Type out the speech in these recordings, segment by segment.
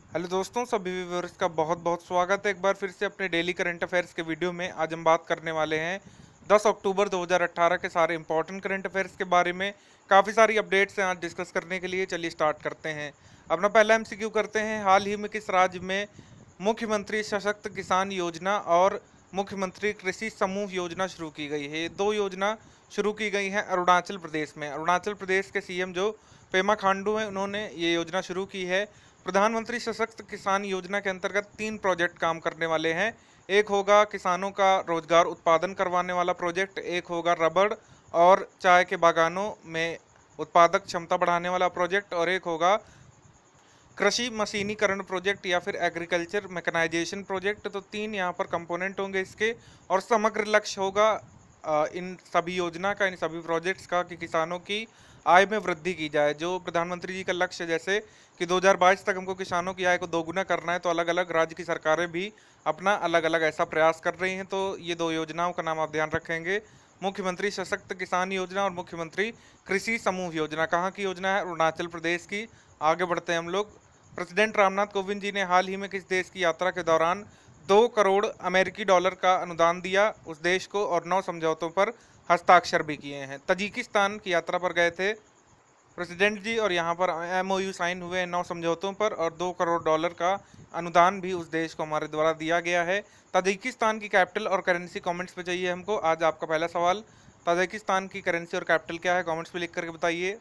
Hello दोस्तों, सभी viewers का बहुत बहुत स्वागत है एक बार फिर से अपने डेली करंट अफेयर्स के वीडियो में। आज हम बात करने वाले हैं 10 अक्टूबर 2018 के सारे इंपॉर्टेंट करंट अफेयर्स के बारे में। काफ़ी सारी अपडेट्स हैं आज डिस्कस करने के लिए। चलिए स्टार्ट करते हैं। अपना पहला एमसीक्यू करते हैं। हाल ही में किस राज्य में मुख्यमंत्री सशक्त किसान योजना और मुख्यमंत्री कृषि समूह योजना शुरू की गई है? ये दो योजना शुरू की गई हैं अरुणाचल प्रदेश में। अरुणाचल प्रदेश के सीएम जो पेमा खांडू हैं, उन्होंने ये योजना शुरू की है। प्रधानमंत्री सशक्त किसान योजना के अंतर्गत 3 प्रोजेक्ट काम करने वाले हैं। एक होगा किसानों का रोजगार उत्पादन करवाने वाला प्रोजेक्ट, एक होगा रबड़ और चाय के बागानों में उत्पादक क्षमता बढ़ाने वाला प्रोजेक्ट, और एक होगा कृषि मशीनीकरण प्रोजेक्ट या फिर एग्रीकल्चर मैकेनाइजेशन प्रोजेक्ट। तो 3 यहाँ पर कंपोनेंट होंगे इसके, और समग्र लक्ष्य होगा इन सभी योजना का, इन सभी प्रोजेक्ट्स का, कि किसानों की आय में वृद्धि की जाए। जो प्रधानमंत्री जी का लक्ष्य, जैसे कि 2022 तक हमको किसानों की आय को दोगुना करना है, तो अलग अलग राज्य की सरकारें भी अपना अलग अलग ऐसा प्रयास कर रही हैं। तो ये दो योजनाओं का नाम आप ध्यान रखेंगे, मुख्यमंत्री सशक्त किसान योजना और मुख्यमंत्री कृषि समूह योजना। कहाँ की योजना है? अरुणाचल प्रदेश की। आगे बढ़ते हैं हम लोग। प्रेसिडेंट रामनाथ कोविंद जी ने हाल ही में किस देश की यात्रा के दौरान 2 करोड़ अमेरिकी डॉलर का अनुदान दिया उस देश को, और 9 समझौतों पर हस्ताक्षर भी किए हैं? तजिकिस्तान की यात्रा पर गए थे प्रेसिडेंट जी, और यहाँ पर एमओयू साइन हुए हैं 9 समझौतों पर, और 2 करोड़ डॉलर का अनुदान भी उस देश को हमारे द्वारा दिया गया है। तजिकिस्तान की कैपिटल और करेंसी कमेंट्स पे चाहिए हमको। आज आपका पहला सवाल, तजिकिस्तान की करेंसी और कैपिटल क्या है? कमेंट्स पे लिख करके बताइए।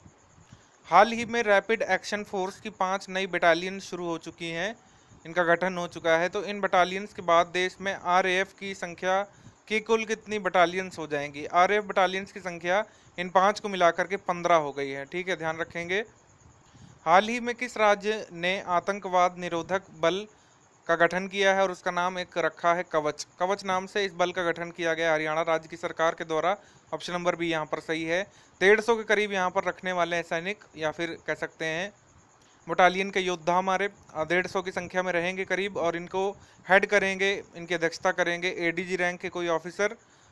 हाल ही में रैपिड एक्शन फोर्स की 5 नई बटालियन शुरू हो चुकी हैं, इनका गठन हो चुका है। तो इन बटालियंस के बाद देश में आरएएफ की संख्या की कुल कितनी बटालियंस हो जाएंगी? आरएएफ बटालियंस की संख्या इन 5 को मिलाकर के 15 हो गई है। ठीक है, ध्यान रखेंगे। हाल ही में किस राज्य ने आतंकवाद निरोधक बल का गठन किया है और उसका नाम एक रखा है कवच? कवच नाम से इस बल का गठन किया गया हरियाणा राज्य की सरकार के द्वारा। ऑप्शन नंबर बी यहाँ पर सही है। 150 के करीब यहाँ पर रखने वाले हैं सैनिक, या फिर कह सकते हैं बटालियन के योद्धा हमारे 150 की संख्या में रहेंगे करीब, और इनको हेड करेंगे, इनकी अध्यक्षता करेंगे एडीजी रैंक के कोई ऑफिसर।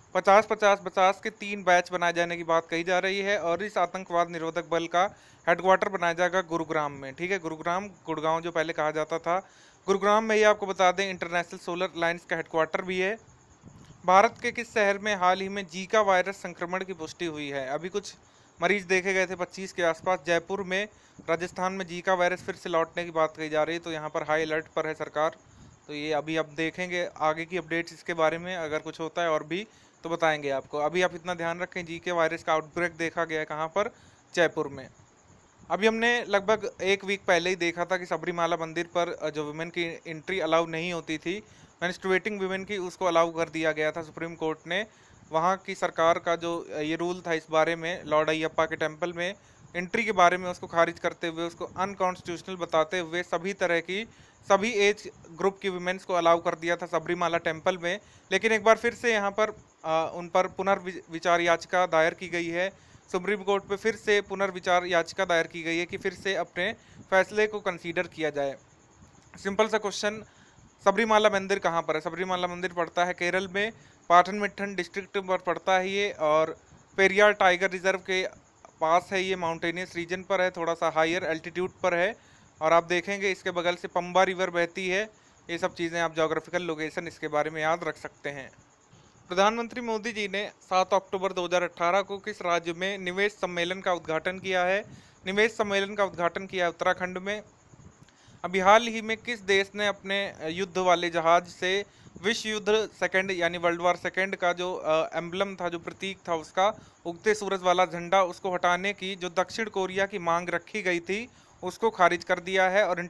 50-50-50 के 3 बैच बनाए जाने की बात कही जा रही है, और इस आतंकवाद निरोधक बल का हेडक्वार्टर बनाया जाएगा गुरुग्राम में। ठीक है, गुरुग्राम, गुड़गांव जो पहले कहा जाता था, गुरुग्राम में ही आपको बता दें इंटरनेशनल सोलर अलायंस का हेडक्वार्टर भी है। भारत के किस शहर में हाल ही में जीका वायरस संक्रमण की पुष्टि हुई है? अभी कुछ मरीज देखे गए थे 25 के आसपास। जयपुर में, राजस्थान में जीका वायरस फिर से लौटने की बात कही जा रही है, तो यहाँ पर हाई अलर्ट पर है सरकार। तो ये अभी अब देखेंगे आगे की अपडेट्स इसके बारे में, अगर कुछ होता है और भी तो बताएंगे आपको। अभी आप इतना ध्यान रखें, जीके वायरस का आउटब्रेक देखा गया है कहाँ पर? जयपुर में। अभी हमने लगभग 1 वीक पहले ही देखा था कि सबरीमाला मंदिर पर जो वुमेन की एंट्री अलाउ नहीं होती थी, मेंस्ट्रुएटिंग वुमेन की, उसको अलाउ कर दिया गया था सुप्रीम कोर्ट ने। वहाँ की सरकार का जो ये रूल था इस बारे में, लॉर्ड अयप्पा के टेम्पल में एंट्री के बारे में, उसको खारिज करते हुए, उसको अनकॉन्स्टिट्यूशनल बताते हुए सभी तरह की, सभी एज ग्रुप की वुमेन्स को अलाउ कर दिया था सबरीमाला टेम्पल में। लेकिन एक बार फिर से यहाँ पर उन पर पुनर्विचार याचिका दायर की गई है। सुप्रीम कोर्ट पे फिर से पुनर्विचार याचिका दायर की गई है कि फिर से अपने फैसले को कंसीडर किया जाए। सिंपल सा क्वेश्चन, सबरीमाला मंदिर कहाँ पर है? सबरीमाला मंदिर पड़ता है केरल में, पाटनमिट्ठन डिस्ट्रिक्ट पर पड़ता है ये, और पेरियार टाइगर रिजर्व के पास है ये। माउंटेनियस रीजन पर है, थोड़ा सा हायर एल्टीट्यूड पर है, और आप देखेंगे इसके बगल से पंबा रिवर बहती है। ये सब चीज़ें आप जोग्राफिकल लोकेशन इसके बारे में याद रख सकते हैं। प्रधानमंत्री मोदी जी ने 7 अक्टूबर 2018 को किस राज्य में निवेश सम्मेलन का उद्घाटन किया है? निवेश सम्मेलन का उद्घाटन किया है उत्तराखंड में। अभी हाल ही में किस देश ने अपने युद्ध वाले जहाज से विश्व युद्ध सेकंड यानी वर्ल्ड वार सेकंड का जो एम्बलम था, जो प्रतीक था उसका, उगते सूरज वाला झंडा, उसको हटाने की जो दक्षिण कोरिया की मांग रखी गई थी, उसको खारिज कर दिया है? और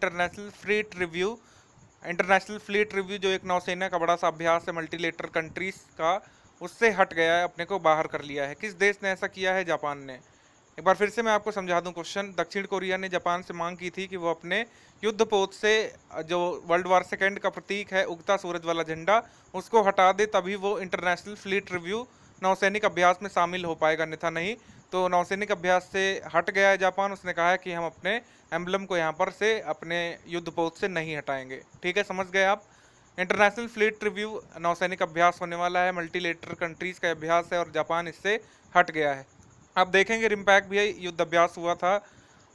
इंटरनेशनल फ्लीट रिव्यू जो एक नौसेना का बड़ा सा अभ्यास है मल्टीलेटरल कंट्रीज का, उससे हट गया है, अपने को बाहर कर लिया है। किस देश ने ऐसा किया है? जापान ने। एक बार फिर से मैं आपको समझा दूं क्वेश्चन। दक्षिण कोरिया ने जापान से मांग की थी कि वो अपने युद्धपोत से जो वर्ल्ड वार सेकेंड का प्रतीक है उगता सूरज वाला झंडा, उसको हटा दे, तभी वो इंटरनेशनल फ्लीट रिव्यू नौसैनिक अभ्यास में शामिल हो पाएगा, अन्यथा नहीं। तो नौसैनिक अभ्यास से हट गया है जापान। उसने कहा है कि हम अपने एम्बलम को यहाँ पर से अपने युद्धपोत से नहीं हटाएंगे। ठीक है, समझ गए आप? इंटरनेशनल फ्लीट रिव्यू नौसैनिक अभ्यास होने वाला है, मल्टीलेटरल कंट्रीज का अभ्यास है, और जापान इससे हट गया है। आप देखेंगे रिम्पैक भी युद्ध अभ्यास हुआ था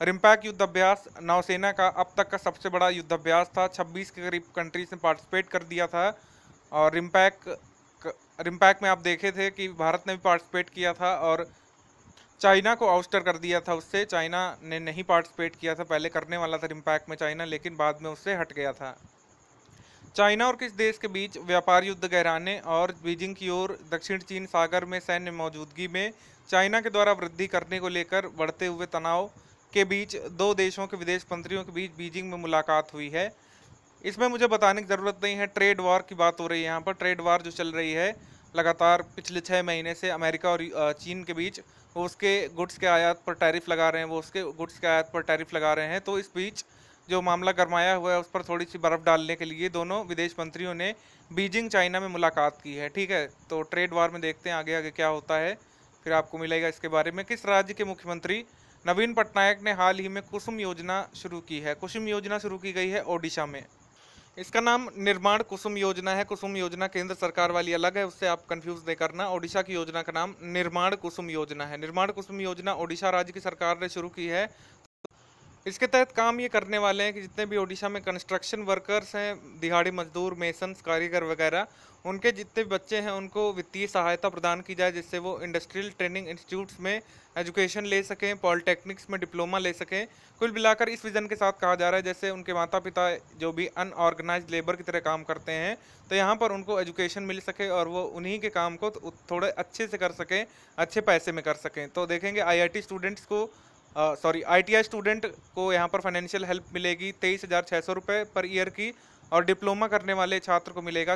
रिम्पैक युद्ध अभ्यास नौसेना का अब तक का सबसे बड़ा युद्ध अभ्यास था। 26 के करीब कंट्रीज ने पार्टिसिपेट कर दिया था। और रिम्पैक में आप देखे थे कि भारत ने भी पार्टिसिपेट किया था और चाइना को आउस्टर कर दिया था उससे। चाइना ने नहीं पार्टिसिपेट किया था, पहले करने वाला था रिम्पैक में चाइना, लेकिन बाद में उससे हट गया था। चाइना और किस देश के बीच व्यापार युद्ध गहराने और बीजिंग की ओर दक्षिण चीन सागर में सैन्य मौजूदगी में चाइना के द्वारा वृद्धि करने को लेकर बढ़ते हुए तनाव के बीच दो देशों के विदेश मंत्रियों के बीच बीजिंग में मुलाकात हुई है। इसमें मुझे बताने की ज़रूरत नहीं है, ट्रेड वॉर की बात हो रही है यहाँ पर। ट्रेड वॉर जो चल रही है लगातार पिछले 6 महीने से अमेरिका और चीन के बीच, वो उसके गुड्स के आयात पर टैरिफ लगा रहे हैं, वो उसके गुड्स के आयात पर टैरिफ लगा रहे हैं। तो इस बीच जो मामला गरमाया हुआ है उस पर थोड़ी सी बर्फ डालने के लिए दोनों विदेश मंत्रियों ने बीजिंग चाइना में मुलाकात की है। ठीक है, तो ट्रेड वॉर में देखते हैं आगे आगे क्या होता है, फिर आपको मिलेगा इसके बारे में। किस राज्य के मुख्यमंत्री नवीन पटनायक ने हाल ही में कुसुम योजना शुरू की है? कुसुम योजना शुरू की गई है ओडिशा में। इसका नाम निर्माण कुसुम योजना है। कुसुम योजना केंद्र सरकार वाली अलग है, उससे आप कंफ्यूज नहीं करना। ओडिशा की योजना का नाम निर्माण कुसुम योजना है। निर्माण कुसुम योजना ओडिशा राज्य की सरकार ने शुरू की है। इसके तहत काम ये करने वाले हैं कि जितने भी ओडिशा में कंस्ट्रक्शन वर्कर्स हैं, दिहाड़ी मजदूर, मेसन्स, कारीगर वगैरह, उनके जितने भी बच्चे हैं उनको वित्तीय सहायता प्रदान की जाए, जिससे वो इंडस्ट्रियल ट्रेनिंग इंस्टीट्यूट्स में एजुकेशन ले सकें, पॉलिटेक्निक्स में डिप्लोमा ले सकें। कुल मिलाकर इस विजन के साथ कहा जा रहा है जैसे उनके माता पिता जो भी अनऑर्गेनाइज लेबर की तरह काम करते हैं, तो यहाँ पर उनको एजुकेशन मिल सके और वो उन्हीं के काम को थोड़े अच्छे से कर सकें, अच्छे पैसे में कर सकें। तो देखेंगे आईआईटी स्टूडेंट्स को आईटीआई स्टूडेंट को यहाँ पर फाइनेंशियल हेल्प मिलेगी 23,600 रुपये पर ईयर की, और डिप्लोमा करने वाले छात्र को मिलेगा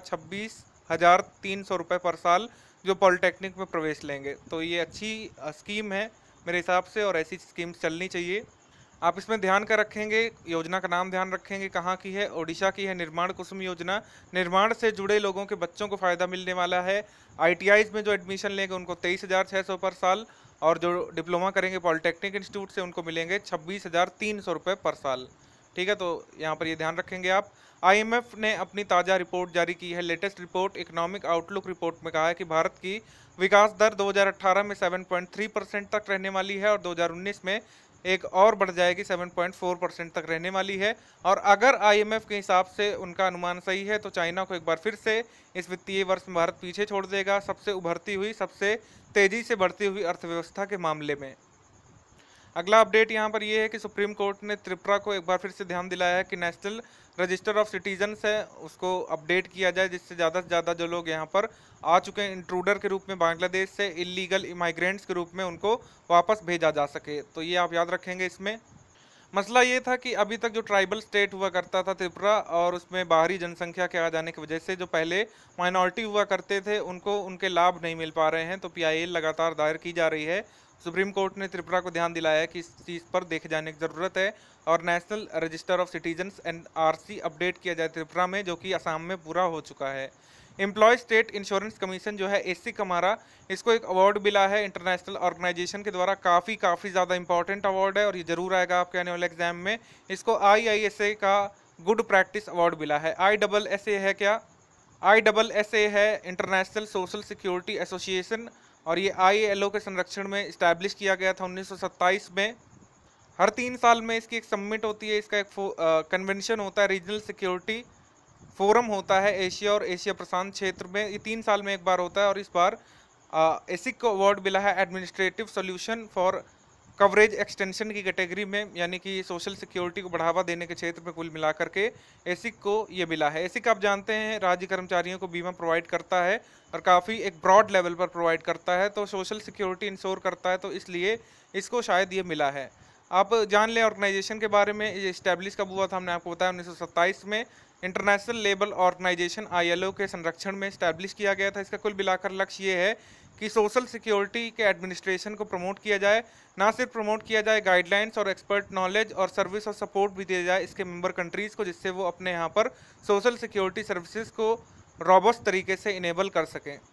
26,300 रुपये पर साल जो पॉलिटेक्निक में प्रवेश लेंगे। तो ये अच्छी स्कीम है मेरे हिसाब से, और ऐसी स्कीम्स चलनी चाहिए। आप इसमें ध्यान का रखेंगे, योजना का नाम ध्यान रखेंगे कहाँ की है, ओडिशा की है निर्माण कुसुम योजना। निर्माण से जुड़े लोगों के बच्चों को फ़ायदा मिलने वाला है। आईटीआईज में जो एडमिशन लेंगे उनको 23,600 पर साल, और जो डिप्लोमा करेंगे पॉलिटेक्निक इंस्टीट्यूट से उनको मिलेंगे 26,300 रुपये पर साल। ठीक है, तो यहाँ पर ये ध्यान रखेंगे आप। आईएमएफ ने अपनी ताज़ा रिपोर्ट जारी की है। Latest report economic outlook report में कहा है कि भारत की विकास दर 2018 में 7.3% तक रहने वाली है और 2019 में एक और बढ़ जाएगी, 7.4% तक रहने वाली है। और अगर आईएमएफ के हिसाब से उनका अनुमान सही है तो चाइना को एक बार फिर से इस वित्तीय वर्ष में भारत पीछे छोड़ देगा, सबसे उभरती हुई, सबसे तेजी से बढ़ती हुई अर्थव्यवस्था के मामले में। अगला अपडेट यहाँ पर यह है कि सुप्रीम कोर्ट ने त्रिपुरा को एक बार फिर से ध्यान दिलाया है कि नेशनल रजिस्टर ऑफ सिटीजन्स है उसको अपडेट किया जाए, जिससे ज़्यादा से ज़्यादा जो लोग यहाँ पर आ चुके हैं इंट्रूडर के रूप में बांग्लादेश से, इलीगल इमाइग्रेंट्स के रूप में, उनको वापस भेजा जा सके। तो ये आप याद रखेंगे। इसमें मसला ये था कि अभी तक जो ट्राइबल स्टेट हुआ करता था त्रिपुरा, और उसमें बाहरी जनसंख्या के आ जाने की वजह से जो पहले माइनॉरिटी हुआ करते थे उनको उनके लाभ नहीं मिल पा रहे हैं। तो पीआईएल लगातार दायर की जा रही है। सुप्रीम कोर्ट ने त्रिपुरा को ध्यान दिलाया है कि इस चीज़ पर देखे जाने की ज़रूरत है और National Register of Citizens NRC update किया जाए त्रिपुरा में, जो कि असम में पूरा हो चुका है। एम्प्लॉय स्टेट इंश्योरेंस कमीशन जो है एसिक हमारा, इसको एक अवार्ड मिला है इंटरनेशनल ऑर्गेनाइजेशन के द्वारा। काफ़ी ज़्यादा इंपॉर्टेंट अवार्ड है और ये जरूर आएगा आपके आने वाले एग्जाम में। इसको IISA का गुड प्रैक्टिस अवार्ड मिला है। ISSA है क्या? ISSA है इंटरनेशनल सोशल सिक्योरिटी एसोसिएशन, और ये ILO के संरक्षण में इस्टेब्लिश किया गया था 1927 में। हर 3 साल में इसकी एक समिट होती है, इसका एक कन्वेंशन होता है, रीजनल सिक्योरिटी फोरम होता है एशिया और एशिया प्रशांत क्षेत्र में। ये 3 साल में एक बार होता है और इस बार एसिक को अवार्ड मिला है administrative solution for coverage extension की कैटेगरी में, यानी कि सोशल सिक्योरिटी को बढ़ावा देने के क्षेत्र में कुल मिलाकर के एसिक को ये मिला है। एसिक आप जानते हैं राज्य कर्मचारियों को बीमा प्रोवाइड करता है और काफ़ी एक ब्रॉड लेवल पर प्रोवाइड करता है, तो सोशल सिक्योरिटी इंश्योर करता है, तो इसलिए इसको शायद ये मिला है। आप जान लें ऑर्गेनाइजेशन के बारे में, ये इस्टेब्लिश कब हुआ था हमने आपको बताया 1927 में। इंटरनेशनल लेबर ऑर्गेनाइजेशन ILO के संरक्षण में इस्टेब्लिश किया गया था। इसका कुल मिलाकर लक्ष्य ये है कि सोशल सिक्योरिटी के एडमिनिस्ट्रेशन को प्रमोट किया जाए, ना सिर्फ प्रमोट किया जाए, गाइडलाइंस और एक्सपर्ट नॉलेज और सर्विस और सपोर्ट भी दिया जाए इसके मेंबर कंट्रीज़ को, जिससे वो अपने यहाँ पर सोशल सिक्योरिटी सर्विसेज को रॉबस्ट तरीके से इनेबल कर सकें।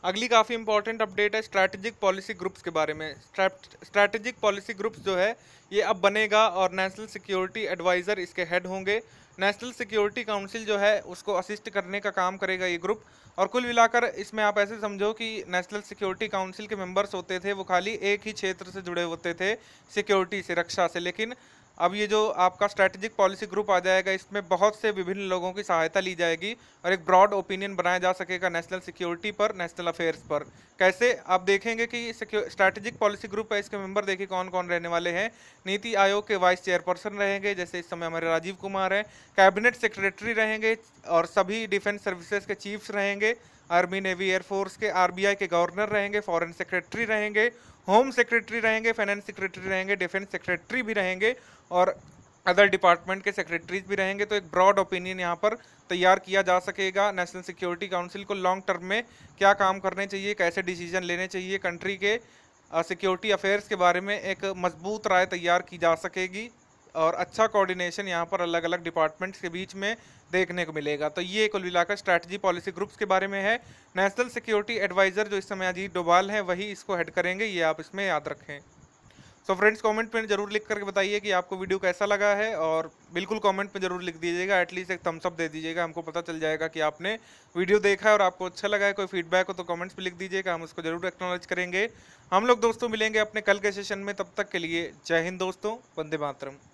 अगली काफ़ी इंपॉर्टेंट अपडेट है स्ट्रैटेजिक पॉलिसी ग्रुप्स के बारे में। स्ट्रैटेजिक पॉलिसी ग्रुप्स जो है ये अब बनेगा और नेशनल सिक्योरिटी एडवाइज़र इसके हेड होंगे। नेशनल सिक्योरिटी काउंसिल जो है उसको असिस्ट करने का काम करेगा ये ग्रुप। और कुल मिलाकर इसमें आप ऐसे समझो कि नेशनल सिक्योरिटी काउंसिल के मेंबर्स होते थे वो खाली एक ही क्षेत्र से जुड़े होते थे, सिक्योरिटी से, रक्षा से। लेकिन अब ये जो आपका स्ट्रैटेजिक पॉलिसी ग्रुप आ जाएगा इसमें बहुत से विभिन्न लोगों की सहायता ली जाएगी और एक ब्रॉड ओपिनियन बनाया जा सकेगा नेशनल सिक्योरिटी पर, नेशनल अफेयर्स पर। कैसे आप देखेंगे कि स्ट्रैटेजिक पॉलिसी ग्रुप है, इसके मेंबर देखिए कौन कौन रहने वाले हैं। नीति आयोग के वाइस चेयरपर्सन रहेंगे, जैसे इस समय हमारे राजीव कुमार हैं। कैबिनेट सेक्रेटरी रहेंगे और सभी डिफेंस सर्विसेज के चीफ्स रहेंगे। आर्मी, नेवी, एयरफोर्स के, आरबीआई के गवर्नर रहेंगे, फॉरेन सेक्रेटरी रहेंगे, होम सेक्रेटरी रहेंगे, फाइनेंस सेक्रेटरी रहेंगे, डिफेंस सेक्रेटरी भी रहेंगे और अदर डिपार्टमेंट के सेक्रेटरीज भी रहेंगे। तो एक ब्रॉड ओपिनियन यहाँ पर तैयार किया जा सकेगा नेशनल सिक्योरिटी काउंसिल को लॉन्ग टर्म में क्या काम करने चाहिए, कैसे डिसीजन लेने चाहिए, कंट्री के सिक्योरिटी अफेयर्स के बारे में एक मजबूत राय तैयार की जा सकेगी और अच्छा कोऑर्डिनेशन यहाँ पर अलग अलग डिपार्टमेंट्स के बीच में देखने को मिलेगा। तो ये कुल मिलाकर स्ट्रैटेजी पॉलिसी ग्रुप्स के बारे में है। नेशनल सिक्योरिटी एडवाइजर जो इस समय अजीत डोभाल हैं वही इसको हेड करेंगे, ये आप इसमें याद रखें। सो फ्रेंड्स, कमेंट में जरूर लिख करके बताइए कि आपको वीडियो कैसा लगा है और बिल्कुल कमेंट में जरूर लिख दीजिएगा, एटलीस्ट एक थम्स अप दे दीजिएगा, हमको पता चल जाएगा कि आपने वीडियो देखा है और आपको अच्छा लगा है। कोई फीडबैक हो तो कमेंट्स में लिख दीजिएगा, हम उसको जरूर एक्नॉलेज करेंगे। हम लोग दोस्तों मिलेंगे अपने कल के सेशन में, तब तक के लिए जय हिंद दोस्तों, वंदे मातरम।